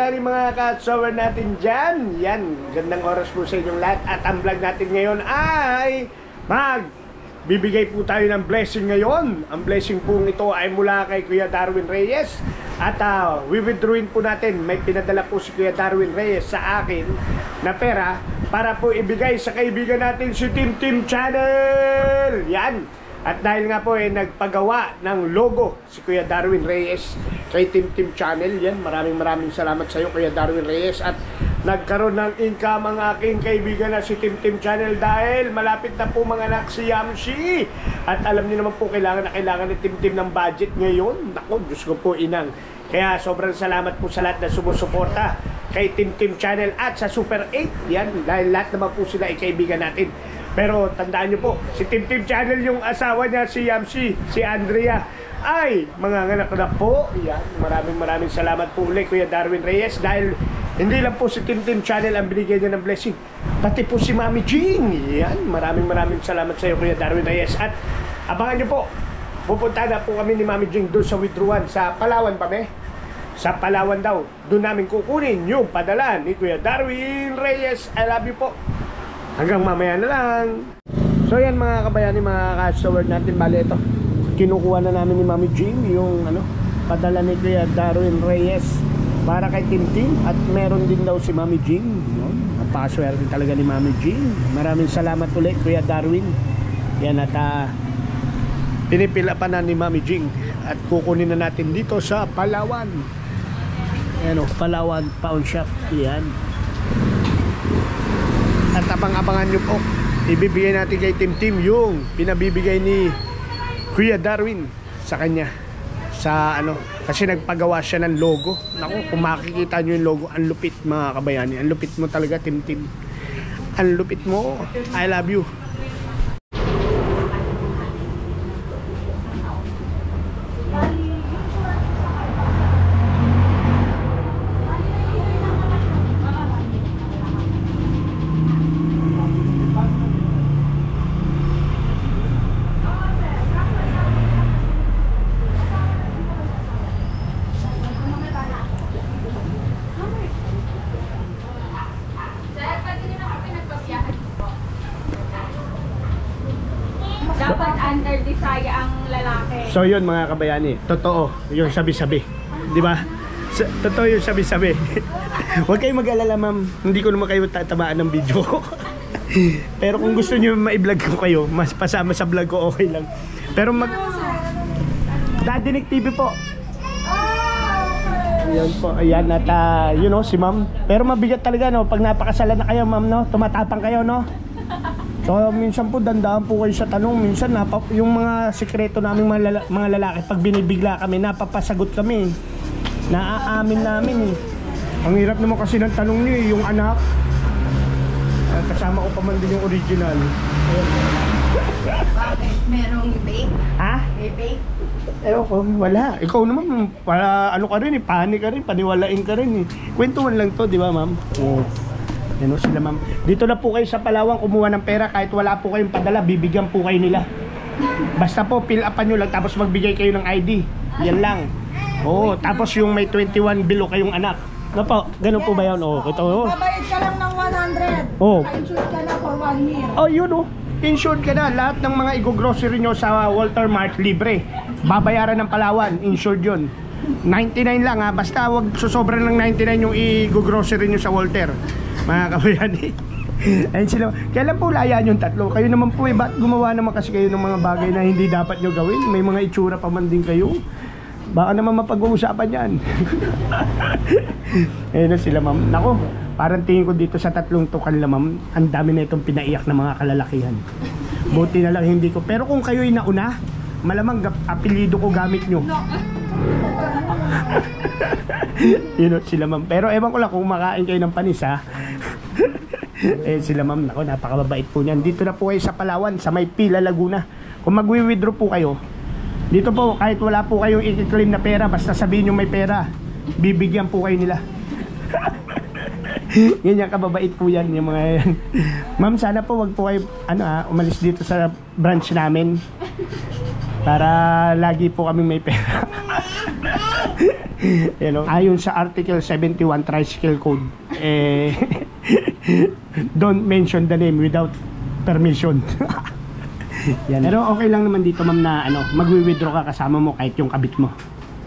kabayani, mga ka-shower natin dyan. Yan, gandang oras po sa inyong lahat. At ang vlog natin ngayon ay bibigay po tayo ng blessing ngayon. Ang blessing po ito ay mula kay Kuya Darwin Reyes. At withdrawin po natin. May pinadala po si Kuya Darwin Reyes sa akin na pera para po ibigay sa kaibigan natin si Tim Tim Channel. Yan. At dahil nga po nagpagawa ng logo si Kuya Darwin Reyes kay Tim Tim Channel. Yan, maraming salamat sa iyo, Kuya Darwin Reyes. At nagkaroon ng income ang aking kaibigan na si Tim Tim Channel dahil malapit na po mga anak si Yamshi. At alam niyo naman po, kailangan ni Tim Tim ng budget ngayon. Naku, Diyos ko po, inang. Kaya sobrang salamat po sa lahat na sumusuporta kay Tim Tim Channel at sa Super 8. Yan, dahil lahat naman po sila ay kaibigan natin. Pero tandaan nyo po, si Tim Tim Channel, yung asawa niya, si Yamshi, si Andrea, ay manganganak na po. Yan, maraming salamat po ulit, Kuya Darwin Reyes. Dahil hindi lang po si Tim Tim Channel ang binigay niya ng blessing, pati po si Mami Jing. Yan, maraming salamat sa iyo, Kuya Darwin Reyes. At abangan nyo po, pupunta na po kami ni Mami Jing doon sa withdrawal sa Palawan pa, sa Palawan daw. Doon namin kukunin yung padala ni Kuya Darwin Reyes. I love you po. Hanggang mamaya na lang. So yan, mga kabayani, mga ka-shower natin, bali ito, kinukuha na namin ni Mami Jing yung padala ni Kuya Darwin Reyes para kay Tim Tim. At meron din daw si Mami Jing. Napakaswerte talaga ni Mami Jing. Maraming salamat ulit, Kuya Darwin. Yan, at pinipila pa na ni Mami Jing. At kukunin na natin dito sa Palawan. Palawan Pawn Shop. Yan. At abang-abangan nyo po, ibibigay natin kay Tim Tim yung pinabibigay ni Kuya Darwin sa kanya. Sa kasi nagpagawa siya ng logo. Naku, kung makikita nyo yung logo, ang lupit, mga kabayani. Ang lupit mo talaga, Tim Tim. Ang lupit mo. I love you. Dapat under desire ang lalaki. So yun, mga kabayani, totoo yung sabi-sabi, di ba? Totoo yung sabi-sabi. Huwag kayong mag-alala, ma'am, hindi ko naman kayo tatamaan ng video ko. Pero kung gusto niyo ma-vlog ko kayo, mas pasama sa vlog ko, okay lang. Pero Dadinig TV po. Yan po, ayan. At si ma'am, pero mabigat talaga, pag napakasalan na kayo, ma'am, tumatapang kayo, So minsan po dandaan po kayo sa tanong. Minsan yung mga sekreto namin mga lalaki, pag binibigla kami, napapasagot kami. Naaamin namin Ang hirap naman kasi ng tanong niyo, yung anak. Kasama ko pa man din yung original. Bakit? Merong bake? Ha? May bake? Ewan ko, wala. Ikaw naman, para ka rin panik ka rin, paniwalain ka rin Kwentuhan lang to, di ba, ma'am? Oo. Yan sila, ma'am. Dito na po kayo sa Palawan kumuha ng pera. Kahit wala po kayong padala, bibigyan po kayo nila. Basta po, fill upan nyo lang, tapos magbigay kayo ng ID. Yan lang. Oo, tapos yung may 21 below kayong anak. Po, ganun po ba yun? Ito. Babayad ka lang ng 100. Naka-insure ka na for 1 year. Yun insured ka na. Lahat ng mga i-grocery nyo sa Walter Mart, libre. Babayaran ng Palawan, insured yun. 99 lang basta wag susobra ng 99 yung i-grocery nyo sa Walter, mga kabayani. Ayun sila. Kaya lang po layaan yung tatlo. Kayo naman po ba't gumawa naman kasi kayo ng mga bagay na hindi dapat nyo gawin? May mga itsura pa man din kayo. Baka naman mapag-uusapan yan. Ayun sila, ma'am. Nako, parang tingin ko dito sa tatlong to kanila, ma'am, ang dami na itong pinaiyak na mga kalalakihan. Buti na lang hindi ko. Pero kung kayo'y nauna, malamang apelido ko gamit nyo. Yun sila, ma'am. Pero ewan ko lang kung makain kayo ng panis, sila, ma'am. Nako, napakababait po niyan. Dito na po kayo sa Palawan, sa may Pila, Laguna. Kung magwi-withdraw po kayo, dito po, kahit wala po kayong i-claim na pera, basta sabihin nyo may pera, bibigyan po kayo nila. Ganyan kababait po yan, yung mga yan. Ma'am, sana po wag po kayo umalis dito sa branch namin para lagi po kami may pera. You know, ayon sa Article 71 Tricycle Code, don't mention the name without permission. Yan. Pero okay lang naman dito ma'am na magwi-withdraw ka kasama mo kahit yung kabit mo.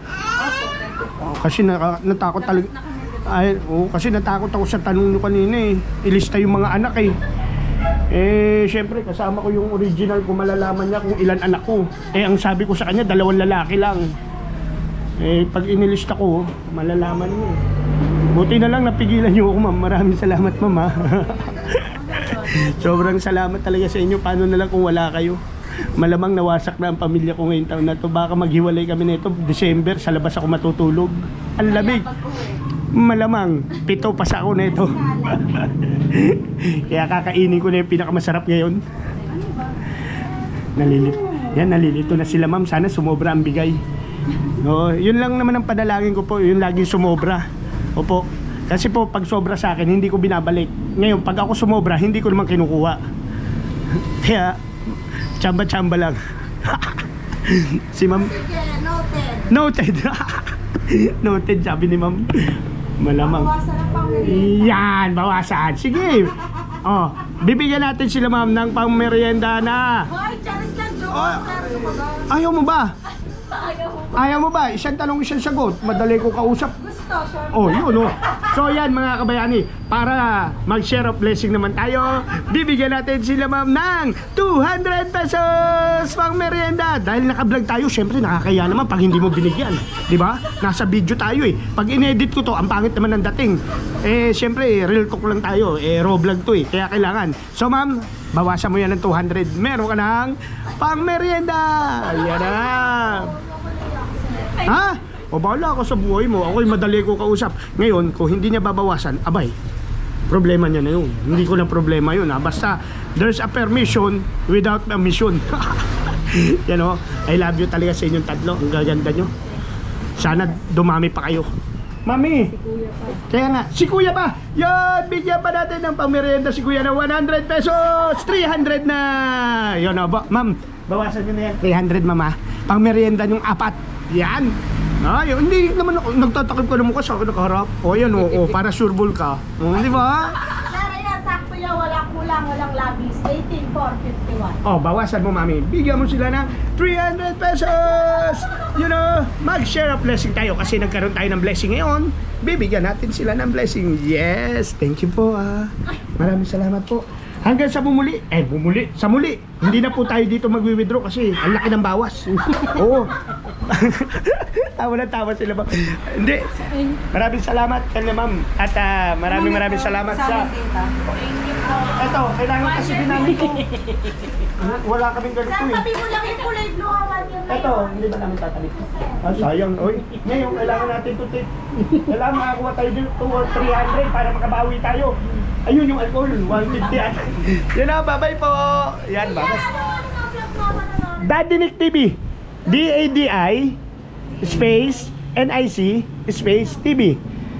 Kasi natakot talaga. Kasi natakot ako sa tanong nyo kanina eh. Ilista yung mga anak eh. Syempre kasama ko yung original ko, malalaman niya kung ilan anak ko. Ang sabi ko sa kanya, 2 lalaki lang. Pag inilista ko, malalaman niyo. Buti na lang napigilan niyo ako ma'am. Maraming salamat ma'am ha. Sobrang salamat talaga sa inyo. Paano na lang kung wala kayo? Malamang nawasak na ang pamilya ko ngayong taon na to. Baka maghiwalay kami nito December, sa labas ako matutulog. Ang lamig. Malamang 7 pa sa ako nito. Kaya kakainin ko na yung pinakamasarap ngayon. Nalilito na sila ma'am. Sana sumobra ang bigay. No, yun lang naman ang padalangin ko po, yun laging sumobra. Opo. Kasi po pag sobra sa akin, hindi ko binabalik. Ngayon, pag ako sumobra, hindi ko naman kinukuha. Kaya tsamba-tsamba lang. Si ma'am noted. Noted sabi ni ma'am. Malamang. Yan, bawasan. Sige. Bibigyan natin sila ma'am ng pangmerienda na. Ayaw mo ba? Ayaw mo ba? Isang tanong, isang sagot. Madali ko kausap. Yun. So yan mga kabayani, para mag-share of blessing naman tayo, bibigyan natin sila ma'am ng 200 pesos pang merienda. Dahil naka-vlog tayo, syempre nakakaya naman pag hindi mo binigyan, di ba? Nasa video tayo eh. Pag in-edit ko to, ang pangit naman ng dating. Syempre real talk lang tayo, raw vlog to eh. Kaya kailangan. So ma'am, bawasan mo yan ng 200. Meron ka ng pang merienda. Yan na. Ha? Bahala ako sa buhay mo. Ako'y madali ko kausap. Ngayon, kung hindi niya babawasan, abay, problema niya na yun. Hindi ko na problema yun ha. Basta, there's a permission without a mission. Yan o. I love you talaga sa inyong tatlo. Ang gaganda nyo. Sana dumami pa kayo. Mami! Kaya nga, si Kuya pa! Yan! Bigyan pa natin ng pamerienda si Kuya na 100 pesos! 300 na! Yun o. Ma'am, bawasan nyo na yan. 300 mama. Pamerienda yung 4. Yan! Hindi naman ako, nagtatakip ka na mukha sa akin nakaharap. Yan para sureball ka. Di ba? Sir, yan, sakto yan, walang kulang, walang labis. 18,451. Bawasan mo mami. Bigyan mo sila ng 300 pesos! Mag-share of blessing tayo kasi nagkaroon tayo ng blessing ngayon. Bibigyan natin sila ng blessing. Yes! Thank you po Maraming salamat po. Hanggang sa sa muli. Hindi na po tayo dito magwi-withdraw kasi ang laki ng bawas. Oo. Tawa na tawa sila ba? Hindi. Maraming salamat kanila ma'am. At maraming salamat sa... Ito, kailangan kasi din namin ito. Wala kaming ganito Sir, tabi mo lang yung kulay blue hawan yun. Ito, hindi ba namin tatalip? Sayang. Ngayon, kailangan natin ito. Kailangan makakuha tayo dito 2 or 300 para makabawi tayo. Ayun yung alcohol, 150 yan. Yan na, bye-bye po. Yan, bye-bye. Dadinik TV. DADI space NIC space TV.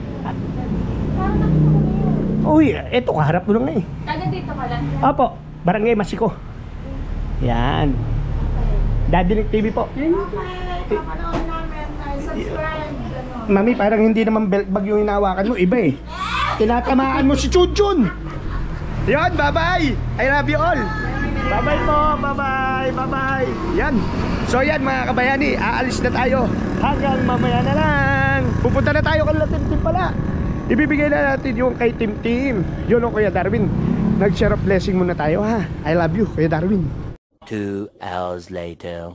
Ito kaharap mo lang Taga dito ka lang. Opo, Barangay Masiko. Yan. Dadinik TV po. Kapanood namin, subscribe. Mami, parang hindi naman belt bag yung hinawakan mo, iba eh. Tinatamaan mo si Chunchun. Yan, bye-bye. I love you all. Bye-bye po, bye-bye. Yan. So yan mga kabayani, aalis na tayo. Hanggang mamaya na lang. Pupunta na tayo kay Tim pala. Ibibigay na natin yung kay Tim. Yun o Kuya Darwin. Nag-share of blessing muna tayo ha. I love you, Kuya Darwin. 2 hours later.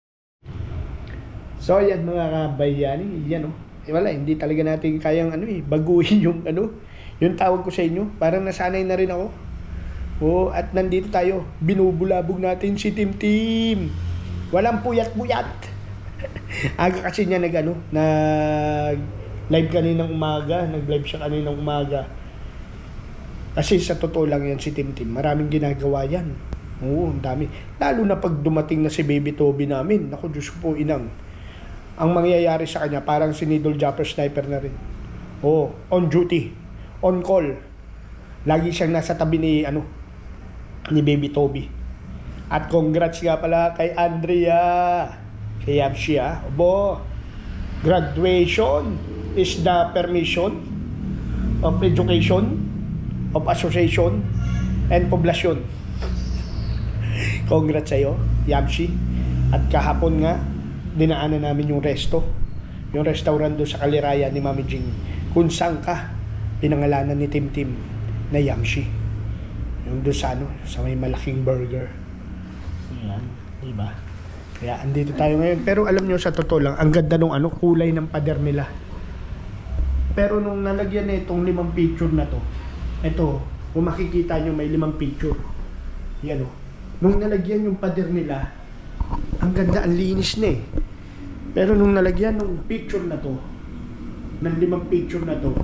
So yan mga kabayani, yan o. Wala, hindi talaga natin kayang baguhin yung yung tawag ko sa inyo. Parang nasanay na rin ako. At nandito tayo, binubulabog natin si Tim. Walang puyat-puyat. Aga kasi niya nag-live kaninang umaga. Nag-live siya kaninang umaga. Kasi sa totoo lang yan si Tim. Maraming ginagawa yan. Ang dami. Lalo na pag dumating na si Baby Toby namin. Naku, Diyos ko po, inang. Ang mangyayari sa kanya, parang si Needle Jumper Sniper na rin. On duty. On call. Lagi siyang nasa tabi ni Baby Toby. At congrats nga pala kay Andrea. Kay Yapsia. Graduation is the permission of education, of association, and poblasyon. Congrats sa'yo, Yamshi. At kahapon nga, dinaanan namin yung resto. Yung restaurant doon sa Kaliraya ni Mami Jing. Kung saan ka, pinangalanan ni Tim Tim na Yamshi. Yung doon sa sa may malaking burger. Ayan, diba? Kaya andito tayo ngayon. Pero alam nyo, sa totoo lang, ang ganda nung kulay ng pader nila. Pero nung nalagyan na itong 5 picture na to, ito, kung makikita nyo may 5 picture. Yan o. Nung nalagyan yung pader nila, ang ganda, ang linis na eh. Pero nung nalagyan ng picture na to, ng 5 picture na to,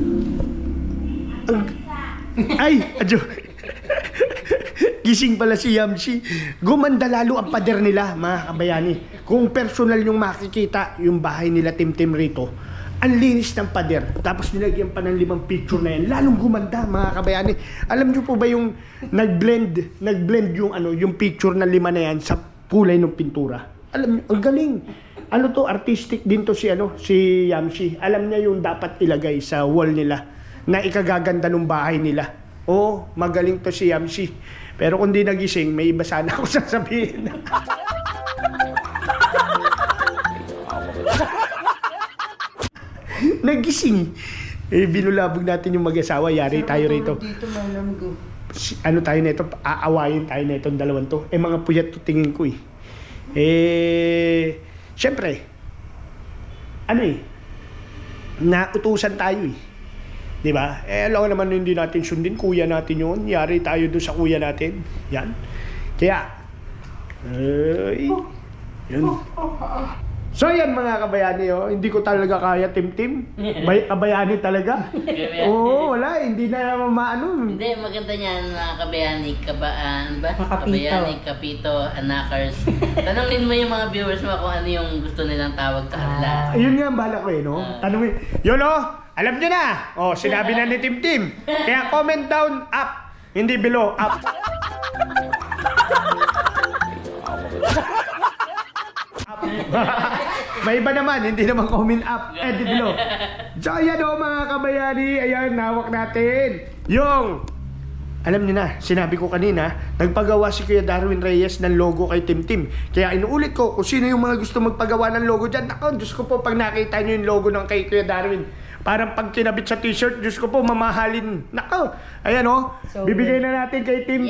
ay! Adyo! Gising pala si Yamshi. Gumanda lalo ang pader nila, mga kabayani. Kung personal yung makikita, yung bahay nila Tim rito, ang linis ng pader. Tapos nilagyan pa ng 5 picture na yan. Lalong gumanda, mga kabayani. Alam nyo po ba yung nag-blend yung yung picture na 5 na yan sa kulay ng pintura? Alam nyo, ang galing. Ano to, artistic din to si Yamshi. Alam niya yung dapat ilagay sa wall nila na ikagaganda ng bahay nila. Oo, magaling to si Yamshi. Pero kung di nagising, may iba sana ako sasabihin. Nagising. Binulabog natin yung mag-asawa. Yari tayo rito. Ano tayo nito? Aawayin tayo nito ang dalawang to. Mga puyat to tingin ko eh. Siyempre, nautusan tayo eh. Diba? Alam naman hindi natin sundin. Kuya natin yun. Yari tayo doon sa kuya natin. Yan. Kaya, yun. So yan mga kabayani, hindi ko talaga kaya Tim. Kabayani talaga. Oo, wala. Hindi na maano. Hindi, maganda niyan mga kabayani. Kabayani, kapito, anakers. Tanungin mo yung mga viewers mo kung ano yung gusto nilang tawag sa kanila. Yun nga ang bala ko no? Tanungin. Yun alam nyo na. Sinabi na ni Tim. Kaya comment down, up. Hindi below, up. May iba naman, hindi naman comment up, edit below. So ayan mga kabayani, ayan, nawak natin yung, alam niyo na, sinabi ko kanina, nagpagawa si Kuya Darwin Reyes ng logo kay Tim. Kaya inuulit ko, kung sino yung mga gusto magpagawa ng logo dyan, ako, Diyos ko po, pag nakita nyo yung logo ng kay Kuya Darwin, parang pag kinabit sa t-shirt, Diyos ko po, mamahalin. Nako, ayan so, bibigay na natin kay Tim.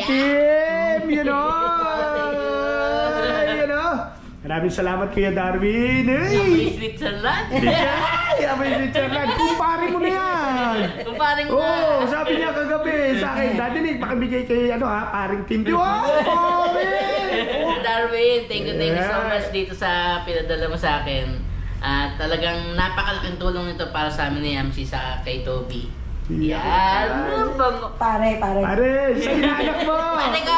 Maraming salamat Kuya Darwin. Amoy Switzerland. Amoy Switzerland. Kumpare mo na yan. Kumpare mo na. Sabi niya kagabi sa akin, Dadinig, pakibigay kay paring Tim. Darwin, thank you so much dito sa pinadala mo sa akin. At talagang napakalaking tulong nito para sa amin ni Yamshi sa kay Toby. Yan. Pare. Sa inaanak mo. Pare ko.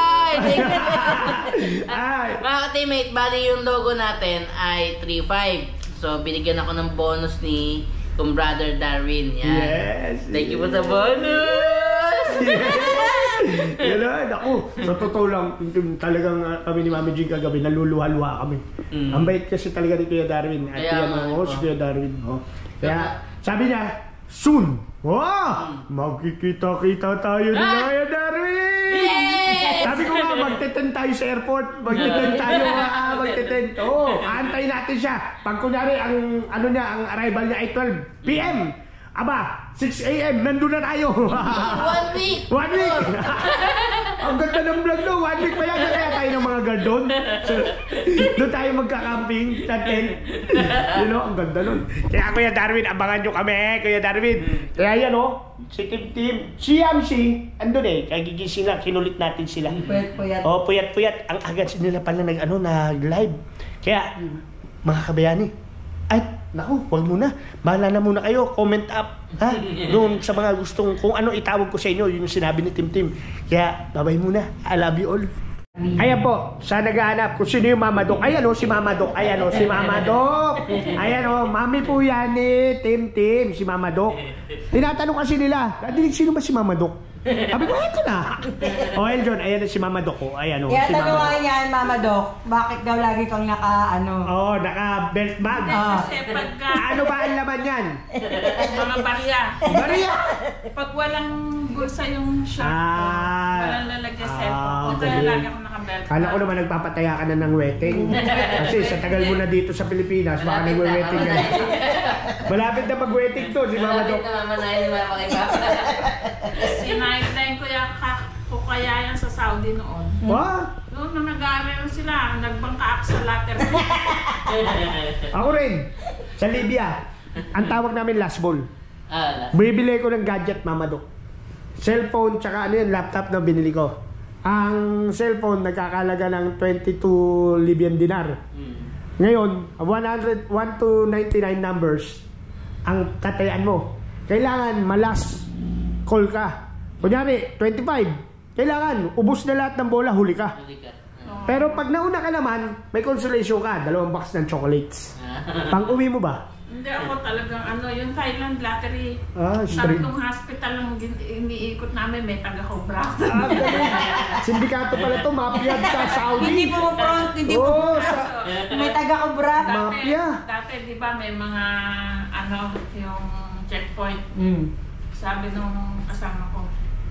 Mga ka-teammate, bali yung logo natin ay 3-5. So, binigyan ako ng bonus ni kung Brother Darwin. Yan. Yes. Thank you for the bonus. Yan ako. Sa totoo lang, talagang kami ni Mami Jing kagabi, naluluha-luha kami. Ang bait kasi talaga ni Kuya Darwin. At yan si Kuya Darwin. Kaya, sabi niya, soon! Magkikita-kita tayo ni Kuya Darwin! Yes! Sabi ko nga, magte-tent tayo sa airport. Magte-tent tayo, magte-tent. Aantayin natin siya. Pag kunyari, ang arrival niya ay 12 p.m. Aba, 6 a.m. nandun na tayo. 1 week! 1 week! Ang ganda ng vlog no, 1 week pa yan. Kaya tayo ng mga guard doon. So, doon tayo magka-camping sa tent. Ang ganda nun. Kaya Kuya Darwin, abangan nyo kami, Kuya Darwin. Kaya yan si Tim. Si Yamshi, andun kagigising lang, kinulit natin sila. Puyat-puyat. Puyat-puyat. Ang agad nila pala nag-live. Kaya, mga kabayani, naku, wag muna. Bahala na muna kayo. Comment up. Doon sa mga gustong, kung ano itawag ko sa inyo, yun yung sinabi ni Tim. Kaya, bye-bye muna. I love you all. Ayan po, sa naghahanap kung sino yung Mama Doc. Ayan si Mama Doc. Si Mama Doc. Mami po yan ni Tim, si Mama Doc. Tinatanong kasi nila, Dadinig, sino ba si Mama Doc? Sabi ko, eto na. O, Eljon, ayan na si Mama Doc. O, ayan o, Kaya si Mama tanungan Doc. niyan, Mama Doc, bakit daw lagi kang Oo, naka-belt bag. Kasi pagka Ano ba ang laman yan? mga barya, Maria! pag walang bulsa yung shirt ko, Ah. walang lalagyan cellphone ko, kaya galing. lagi ako nakabelt. Kala ko naman nagpapataya ka na ng wedding. Kasi sa tagal mo na dito sa Pilipinas, baka nagwe-wedding ka na. Malapit na mag-wedding to, si Mama Doc. Malapit na mamanahin ni Mama kay Papa. Sinaydayin ko kaya yan sa Saudi noon. Wah! Noon nung nag-aaral sila, nagbangka ako sa latter. Ako rin. Sa Libya. Ang tawag namin last ball. Ah, Bibili ko ng gadget, Mama Doc. Cellphone, tsaka ano yun, laptop na binili ko. Ang cellphone, nagkakalaga ng 22 Libyan dinar. Ngayon, 1 to 99 numbers ang katayan mo. Kailangan malas call ka. Kunyari, 25. Kailangan, ubos na lahat ng bola, huli ka. huli ka. Pero pag nauna ka naman, may consolation ka. 2 box ng chocolates. Ah. Pang uwi mo ba? Hindi ako talagang yung Thailand lottery. Straight. Tatlong hospital lang iniikot namin, may taga-cobra. Sindikato pala to, mafia sa Saudi. Hindi pumupront, hindi Oo, pumupront. sa... May taga-kubra. Mafia. Dati, di ba, may mga, yung checkpoint. Sabi nung kasama ko,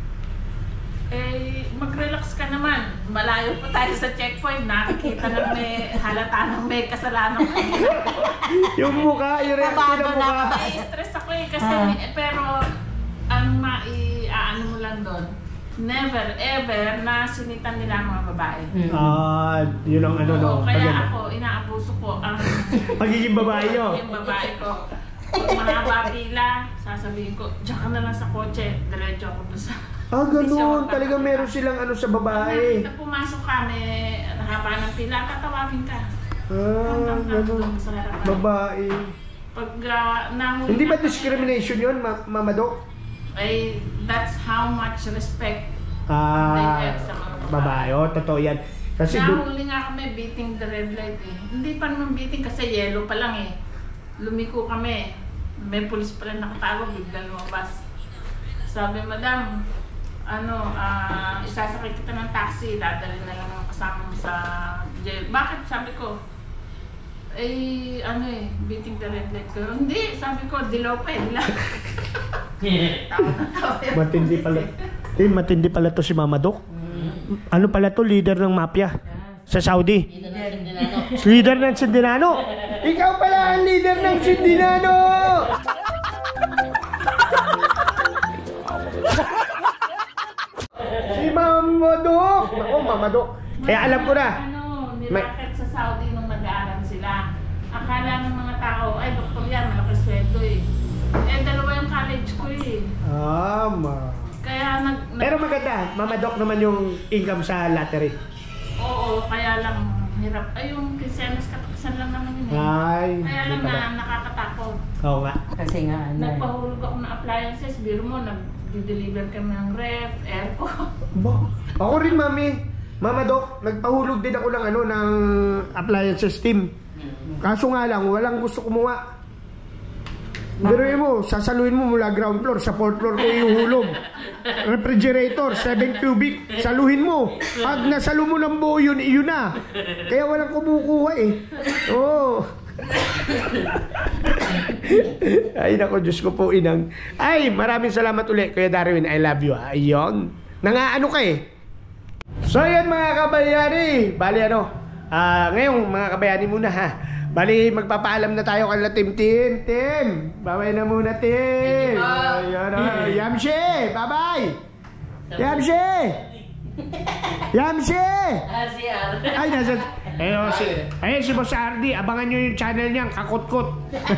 mag-relax ka naman. Malayo pa tayo sa checkpoint. Nakikita na may halata ng may kasalanan. Yung mukha, yung reaction ng mukha. Nai-stress ako kasi, pero ang ano mo lang doon, never ever na sinitan nila ang mga babae. Yun ang ano, no. Oo, kaya Pagano. ako, inaabuso ko ang Pagiging babae nyo. yung babae ko. Pag mahaba pila, sasabihin ko, diyan ka na lang sa kotse, diretso ako doon sa... Ganun. Talaga meron silang ano sa babae. Pag pumasok ka, may haba ng pila, tatawagin ka. Ganun. Sa harapan. Babae. Pag nahuli Hindi ba ka- discrimination yun, Mama Doc? Ay, that's how much respect they have sa mga Babae. Totoo yan. Kasi nahuli nga kami beating the red light eh. Hindi pa naman beating kasi yellow pa lang eh. Lumiko kami. May pulis pala nakatago, biglang lumabas. Sabi, madam, isasakay kita ng taxi, dadalhin na lang ang kasama mo sa jail. Bakit? Sabi ko, beating the red light ko. Hindi, sabi ko, dilaw pa eh. Tawa na tawa yun. matindi pala. Matindi pala to si Mama Doc. Ano pala to? Leader ng mafia. Sa Saudi. Dito na si Dinano. Leader ng Sindinano. Ikaw pala ang leader ng Sindinano. Si Mama Doc. Ako, Mama Doc. Kaya alam ko na. Nilakat sa Saudi nung nag-aaral sila. Akala ng mga tao, ay doktor yan, malaki sweldo eh. Dalawa yung college ko eh. Kaya Pero maganda, Mama Doc naman yung income sa lottery. Oo, kaya lang hirap. Ay, yung Cristianos katapusan lang naman yun eh. Ay, Kaya lang di pala. na nakakatakot. Oo nga. Kasi nga, Nagpahulog ako ng appliances, biro mo, nag-deliver kami ng ref, aircon. Ako rin, Mami. Mama Doc, nagpahulog din ako ng appliances team. Kaso nga lang, walang gusto kumuha. Biruin mo, sasaluhin mo mula ground floor, sa 4th floor ko iuhulog. Refrigerator, 7 cubic, saluhin mo. Pag nasalo mo ng buo yun, yun na. Kaya walang kumukuha eh. Oo. Ay nako, Diyos ko po inang. Ay, maraming salamat ulit, Kuya Darwin. I love you. Ayun. Nangaano ka eh. So yan mga kabayani. Bali ngayon mga kabayani muna ha. Bali magpapaalam na tayo kanila Tim. Babay na muna Tim. Ayun Yamshi. Bye-bye. Yamshi. Ay, si Boss Ardi. Abangan nyo yung channel niyang Kakutkot.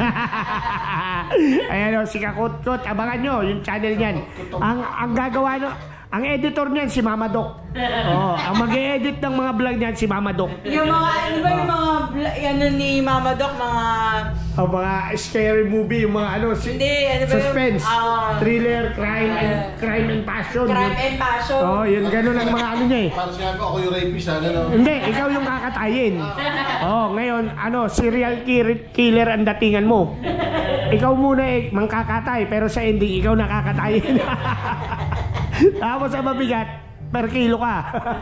Ayan si Kakutkot. Abangan nyo yung channel niyan. Ang gagawa ang editor niyan si Mama Doc. Ang mag-e-edit ng mga vlog niyan si Mama Doc. yung mga, ano ba yung mga, ni Mama Doc, Mga scary movie, yung mga Hindi, ano ba yung- suspense, thriller, crime and passion. Crime and passion. Yun ganun ang mga ano niya eh. Parang sinabi ko, ako yung rapist gano'n. Hindi, ikaw yung kakatayin. Ngayon, serial killer ang datingan mo. Ikaw muna mangkakatay, pero sa ending, ikaw nakakatayin. Tapos ang mabigat, per kilo ka.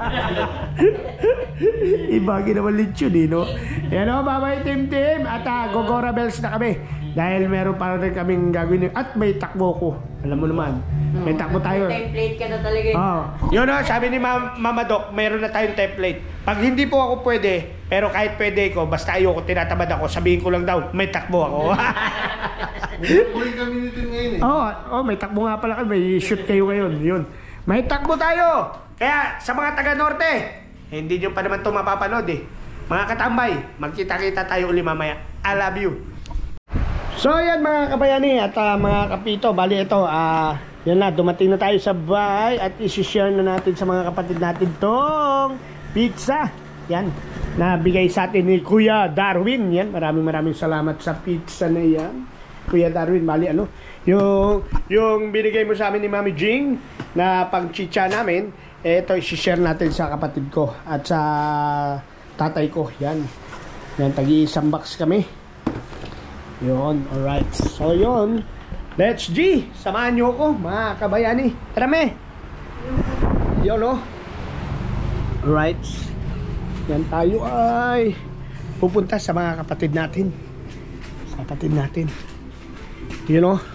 Ibagi naman lechon eh, no? Yan o, babay Team Team. At Gogora Bells na kami. Dahil meron pa rin kaming gagawin. At may takbo ko. Alam mo naman. May takbo tayo. Template ka na talaga. Oh. Yun o, sabi ni Mama Doc, meron na tayong template. Pag hindi po ako pwede, pero kahit pwede ko, basta ayoko, tinatamad ako, sabihin ko lang daw, may takbo ako. Huli kami nito ngayon eh. Oh, may takbo nga pala kayo. May shoot kayo ngayon. Yun. May takbo tayo. Kaya sa mga taga-norte, hindi nyo pa naman ito mapapanood eh. Mga katambay, magkita-kita tayo uli mamaya. I love you. So yan mga kabayani at mga kapito, bali ito, yan na, dumating na tayo sa bahay at isi-share na natin sa mga kapatid natin tong pizza. Yan, nabigay sa atin ni Kuya Darwin. Yan, maraming salamat sa pizza na yan. Kuya Darwin, bali ano, yung binigay mo sa amin ni Mami Jing na pang chicha namin, ito isi-share natin sa kapatid ko at sa tatay ko. Yan, tagi-isang box kami. Yun, alright. So yun, let's G, samahan nyo ako mga kabayani. Tara me. Yun o. Alright. Yan tayo ay pupunta sa mga kapatid natin. Sa kapatid natin. Yun o.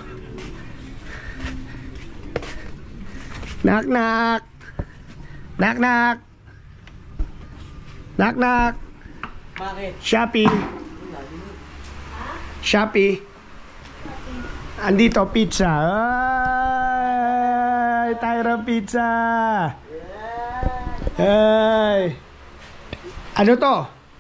Knock knock. Knock knock. Knock knock. Bakit? Shopee. Andito, pizza. Ay, Tyra Pizza. Ay. Ano to?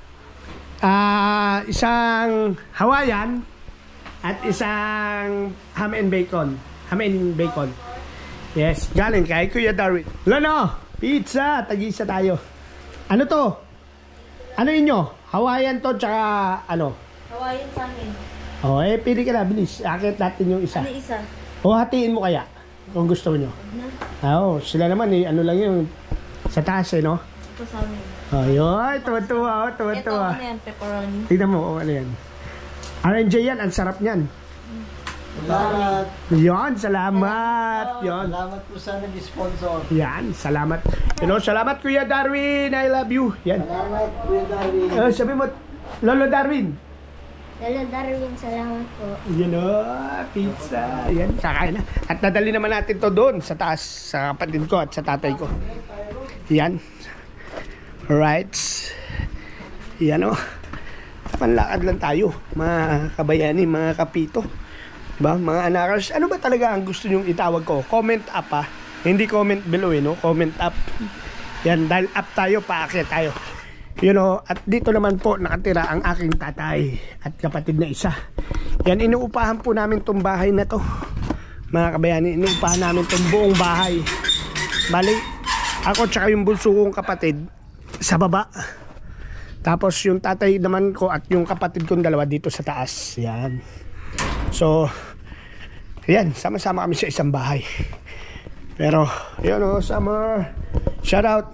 Isang Hawaiian at isang ham and bacon. Ham and bacon. Yes, galing kay Kuya Darwin. Lano, pizza. Tag-isa tayo. Ano to? Ano inyo? Hawaiian to, tsaka ano? Hawaiian sa amin. Oh, pili ka na, bilis. Akit natin yung isa. Ano isa? O, hatiin mo kaya, kung gusto nyo. Oo, sila naman ano lang yung sa taas no? Ito sa amin. Oh, yun, tuwa-tuwa. Ito ano yan, pepperoni. Tignan mo, ano yan. RNJ yan, ang sarap niyan. Salamat. Yun, salamat. Yun. Salamat po sa nag-sponsor. Yan, salamat. Salamat Kuya Darwin, I love you. Yan. Salamat, Kuya Darwin. Sabi mo, Lolo Darwin. Lolo Darwin, salamat po. Yun pizza. Yan, kakain na. At nadali naman natin to doon sa taas, sa kapatid ko at sa tatay ko. Yan. Alright. Yan Panlakad lang tayo, mga kabayani, mga kapito. Diba? Mga anakers, ano ba talaga ang gusto nyong itawag ko? Comment up Hindi comment below no? Comment up. Yan, dahil up tayo, paakyat tayo. At dito naman po nakatira ang aking tatay at kapatid na isa. Yan, inuupahan po namin tong bahay na to. Mga kabayani, inuupahan namin tong buong bahay. Bali, ako tsaka yung bunso kong kapatid sa baba. Tapos yung tatay naman ko at yung kapatid kong dalawa dito sa taas. Yan. So, yan, sama-sama kami sa isang bahay. Pero, summer. Shout out.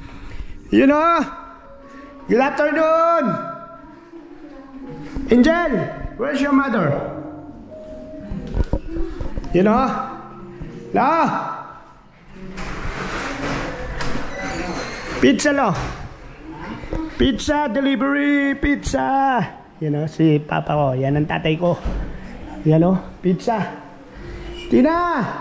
Good afternoon! Angel, where's your mother? La? Pizza Pizza delivery, pizza. Si papa ko, yan ang tatay ko. Pizza. Tina!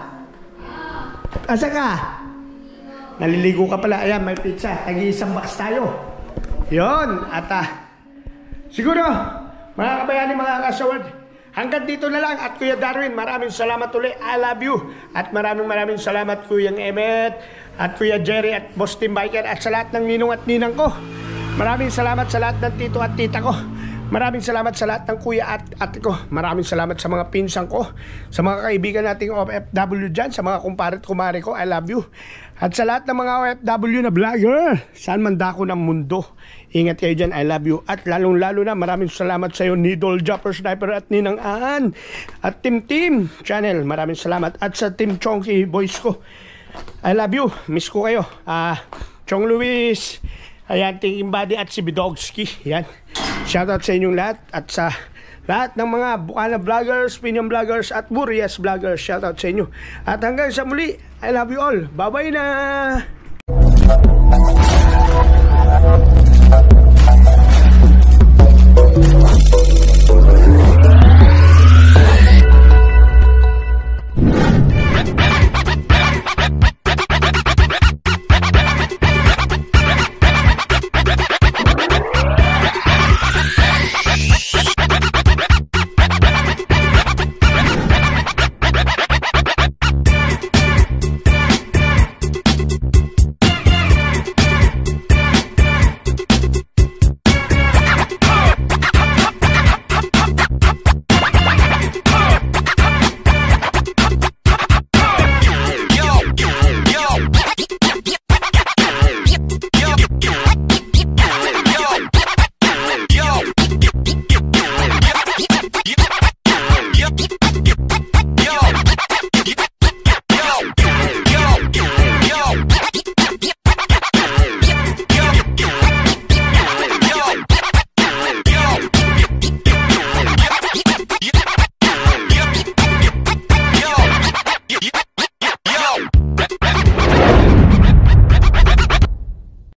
Asa ka? Naliligo ka pala. Ayan, may pizza. Tagi-isang box tayo. Yon, siguro, mga kabayani, mga kasawad, hanggang dito na lang. At Kuya Darwin, maraming salamat ulit. I love you. At maraming salamat Kuyang Emmet, at Kuya Jerry, at Boss Team Biker, at sa lahat ng ninong at ninang ko. Maraming salamat sa lahat ng tito at tita ko. Maraming salamat sa lahat ng kuya at ate ko. Maraming salamat sa mga pinsan ko, sa mga kaibigan nating OFW dyan, sa mga kumpare at kumare ko. I love you. At sa lahat ng mga OFW na vlogger, saan man dako ng mundo, ingat kayo dyan. I love you. At lalong-lalo na maraming salamat sa iyo, Needle Jumper Sniper at Ninang Aan at Team Channel. Maraming salamat. At sa Team Chonky Boys ko, I love you. Miss ko kayo. Chong Luis, ayan, Team Body at si Bidogski. Yan. Shoutout sa inyong lahat. At sa lahat ng mga Bukana vloggers, Pinion vloggers at Burias vloggers. Shoutout sa inyo. At hanggang sa muli, I love you all. Bye-bye na!